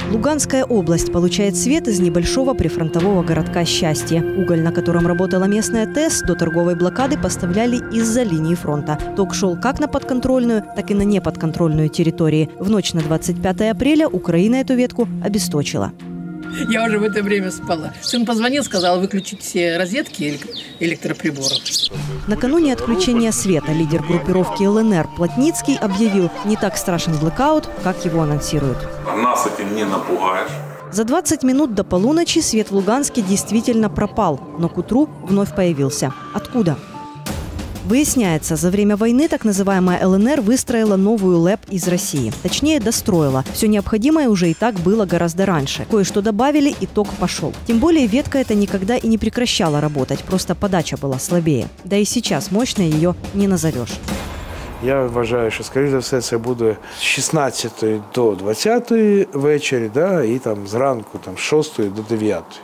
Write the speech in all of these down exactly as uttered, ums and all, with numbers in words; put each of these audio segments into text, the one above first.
Луганская область получает свет из небольшого прифронтового городка Счастье. Уголь, на котором работала местная ТЭС, до торговой блокады поставляли из-за линии фронта. Ток шел как на подконтрольную, так и на неподконтрольную территории. В ночь на двадцать пятое апреля Украина эту ветку обесточила. Я уже в это время спала. Сын позвонил, сказал выключить все розетки электроприборов. Накануне отключения света лидер группировки ЛНР Плотницкий объявил: не так страшен блэкаут, как его анонсируют. Нас этим не напугаешь. За двадцать минут до полуночи свет в Луганске действительно пропал, но к утру вновь появился. Откуда? Выясняется, за время войны так называемая ЛНР выстроила новую ЛЭП из России. Точнее, достроила. Все необходимое уже и так было гораздо раньше. Кое-что добавили, и ток пошел. Тем более ветка эта никогда и не прекращала работать, просто подача была слабее. Да и сейчас мощной ее не назовешь. Я вважаю, що, скоріше за все, це буде з шістнадцятої до двадцятої ввечері, да, і там зранку там, з шостої до дев'ятої.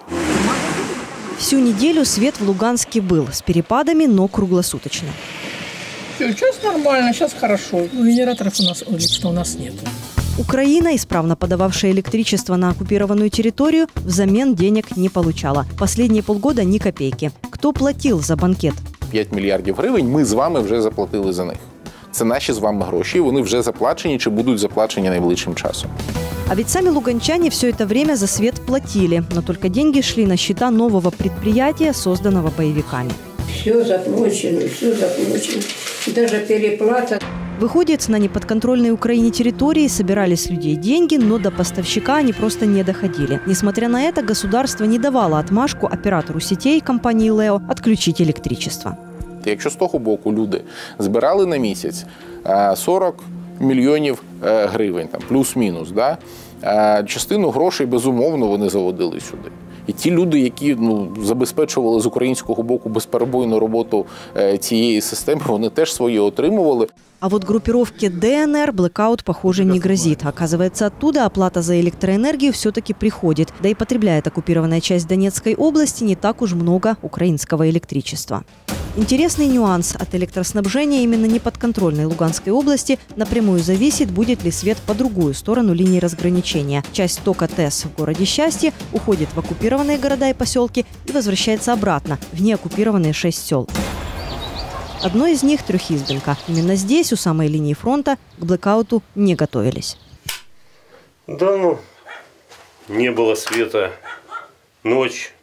Всю неделю свет в Луганске был, с перепадами, но круглосуточно. Сейчас нормально, сейчас хорошо. Генераторов у нас, лично у нас нет. Украина, исправно подававшая электричество на оккупированную территорию, взамен денег не получала. Последние полгода ни копейки. Кто платил за банкет? п'ять мільярдів гривень ми з вами вже заплатили за них. Це наші з вами гроші, вони вже заплачені чи будуть заплачені найближчим часом. А ведь сами луганчане все это время за свет платили, но только деньги шли на счета нового предприятия, созданного боевиками. Все заплачено, все заплачено. Даже переплата. Выходит, на неподконтрольной Украине территории собирались людей деньги, но до поставщика они просто не доходили. Несмотря на это, государство не давало отмашку оператору сетей компании «Лео» отключить электричество. Якщо з того боку люди збирали на місяць сорок мільйонів гривень, там, плюс-мінус, да? Частину грошей, безумовно, вони заводили сюди. І ті люди, які ну, забезпечували з українського боку безперебойну роботу цієї системи, вони теж свої отримували. А вот группировке ДНР блэкаут, похоже, не грозит. Оказывается, оттуда оплата за электроэнергию все-таки приходит. Да и потребляет оккупированная часть Донецкой области не так уж много украинского электричества. Интересный нюанс. От электроснабжения именно неподконтрольной Луганской области напрямую зависит, будет ли свет по другую сторону линии разграничения. Часть тока ТЭС в городе Счастье уходит в оккупированные города и поселки и возвращается обратно в неоккупированные шесть сел. Одно из них – Трехизбенка. Именно здесь, у самой линии фронта, к блэкауту не готовились. Да, ну, не было света. Ночь.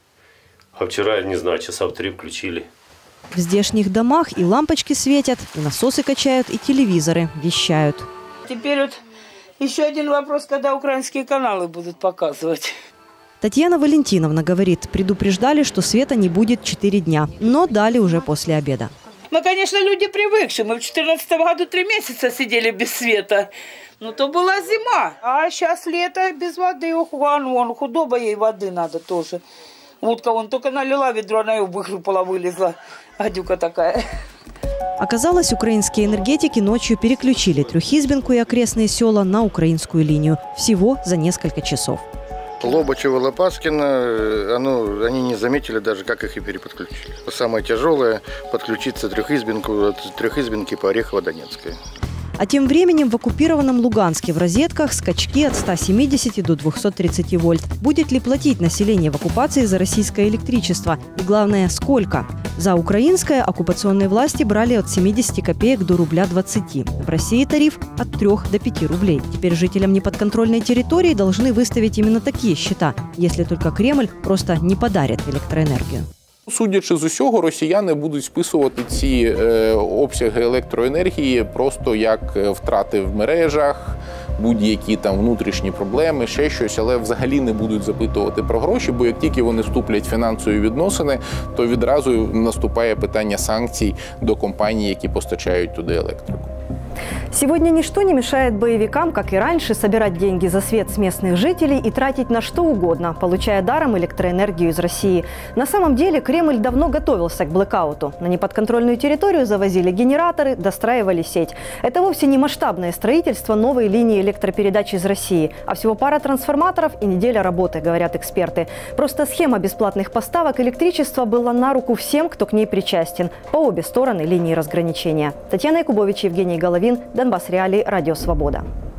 А вчера, не знаю, часа в три включили. В здешних домах и лампочки светят, и насосы качают, и телевизоры вещают. Теперь вот еще один вопрос, когда украинские каналы будут показывать. Татьяна Валентиновна говорит, предупреждали, что света не будет четыре дня, но дали уже после обеда. Мы, конечно, люди привыкшие. Мы в две тысячи четырнадцатом году три месяца сидели без света. Ну, то была зима. А сейчас лето без воды. Ох, вон, вон, худоба ей воды надо тоже. Утка вон только налила ведро, она ее выхлюпала, вылезла. Гадюка такая. Оказалось, украинские энергетики ночью переключили Трехизбенку и окрестные села на украинскую линию. Всего за несколько часов. Лобачево, Лопаскино, оно, они не заметили даже, как их и переподключили. Самое тяжелое – подключиться Трехизбенку, от Трехизбенки по Орехово-Донецкой. А тем временем в оккупированном Луганске в розетках скачки от ста семидесяти до двухсот тридцати вольт. Будет ли платить население в оккупации за российское электричество? И главное, сколько? За украинское оккупационные власти брали от семидесяти копеек до рубля двадцати. В России тариф от трёх до пяти рублей. Теперь жителям неподконтрольной территории должны выставить именно такие счета, если только Кремль просто не подарит электроэнергию. Судячи з усього, росіяни будуть списувати ці е, обсяги електроенергії просто як втрати в мережах, будь-які там внутрішні проблеми, ще щось, але взагалі не будуть запитувати про гроші, бо як тільки вони вступлять в фінансові відносини, то відразу наступає питання санкцій до компаній, які постачають туди електрику. Сегодня ничто не мешает боевикам, как и раньше, собирать деньги за свет с местных жителей и тратить на что угодно, получая даром электроэнергию из России. На самом деле Кремль давно готовился к блэкауту. На неподконтрольную территорию завозили генераторы, достраивали сеть. Это вовсе не масштабное строительство новой линии электропередач из России, а всего пара трансформаторов и неделя работы, говорят эксперты. Просто схема бесплатных поставок электричества была на руку всем, кто к ней причастен, по обе стороны линии разграничения. Татьяна Якубович, Евгений Головин, Донбасс Реалии, Радио Свобода.